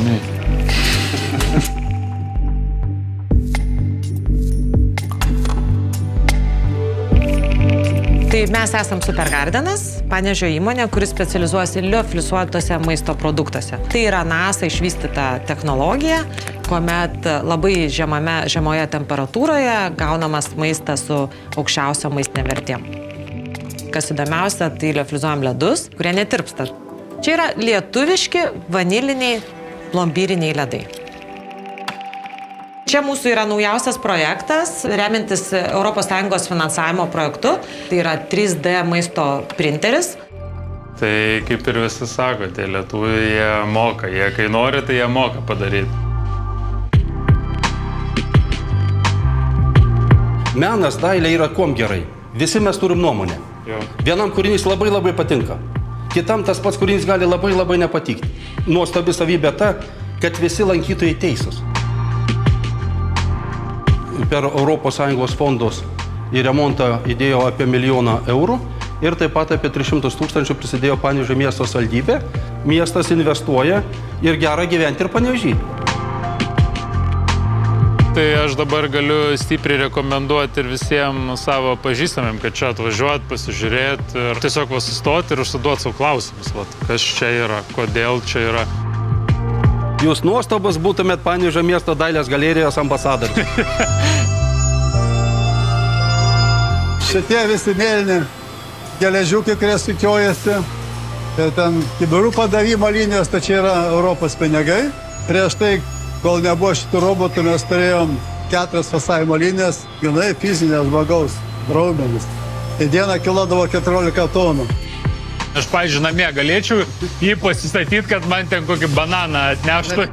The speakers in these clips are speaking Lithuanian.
ramiai. Tai mes esam Supergardenas, Panevėžio įmonė, kuris specializuojasi lioflisuotose maisto produktuose. Tai yra NASA išvystyta technologija, kuomet labai žemoje temperatūroje gaunamas maistas su aukščiausio maistinė vertėm. Kas įdomiausia, tai liofilizuojam ledus, kurie netirpsta. Čia yra lietuviški vaniliniai plombyriniai ledai. Čia mūsų yra naujausias projektas, remintis ES finansavimo projektu. Tai yra 3D maisto printeris. Tai kaip ir visi sako, tie lietuviai jie moka. Jie kai nori, tai jie moka padaryti. Menas, dailė yra kuom gerai. Visi mes turim nuomonę. Jo. Vienam kūrinys labai patinka. Kitam tas pats kūrinys gali labai nepatikti. Nuostabi savybė ta, kad visi lankytojai teisūs. Per ES fondus į remontą įdėjo apie 1 000 000 eurų ir taip pat apie 300 000 prisidėjo Panevėžio miesto savivaldybė. Miestas investuoja ir gera gyventi ir Panevėžy. Tai aš dabar galiu stipriai rekomenduoti ir visiems savo pažįstamiem, kad čia atvažiuot, pasižiūrėti ir tiesiog susistoti ir užsiduoti savo klausimus. Kas čia yra, kodėl čia yra. Jūs nuostabus būtumėt Panevėžio miesto dailės galerijos ambasadorius. Šitie visi mėlyni geležiukai, kurie sukiojasi. Ten kibirų padavimo linijos, tai čia yra Europos pinigai. Prieš tai, kol nebuvo šitų robotų, mes turėjom 4 fasavimo linijas, gynai fizinės žmogaus raumenis. Į dieną kilodavo 14 tonų. Aš, pavyzdžiui, namie galėčiau jį pasistatyti, kad man ten kokį bananą atneštų.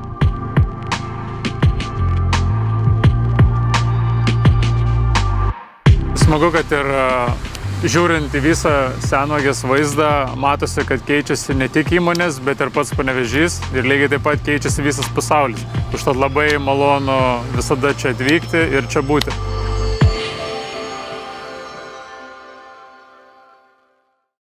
Smagu, kad ir žiūrint į visą Senvagės vaizdą, matosi, kad keičiasi ne tik įmonės, bet ir pats Panevėžys ir lygiai taip pat keičiasi visas pasaulis. Užtat labai malonu visada čia atvykti ir čia būti.